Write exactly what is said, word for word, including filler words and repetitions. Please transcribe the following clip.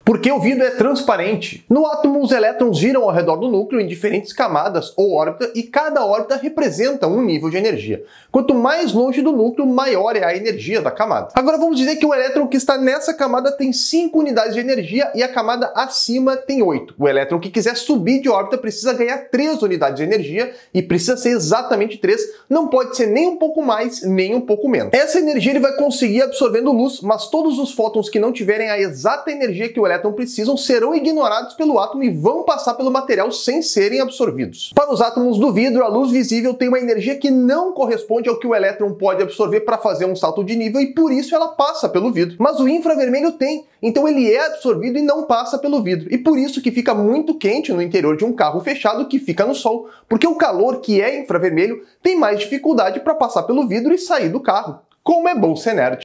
Porque o vidro é transparente. No átomo, os elétrons giram ao redor do núcleo em diferentes camadas ou órbita e cada órbita representa um nível de energia. Quanto mais longe do núcleo, maior é a energia da camada. Agora vamos dizer que o elétron que está nessa camada tem cinco unidades de energia e a camada acima tem oito. O elétron que quiser subir de órbita precisa ganhar três unidades de energia e precisa ser exatamente três, não pode ser nem um pouco mais, nem um pouco menos. Essa energia ele vai conseguir absorvendo luz, mas todos os fótons que não tiverem a exata energia que o elétron precisam serão ignorados pelo átomo e vão passar pelo material sem serem absorvidos. Para os átomos do vidro, a luz visível tem uma energia que não corresponde ao que o elétron pode absorver para fazer um salto de nível e por isso ela passa pelo vidro. Mas o infravermelho tem, então ele é absorvido e não passa pelo vidro. E por isso que fica muito quente no interior de um carro fechado que fica no sol, porque o calor que é infravermelho tem mais dificuldade para passar pelo vidro e sair do carro. Como é bom ser nerd!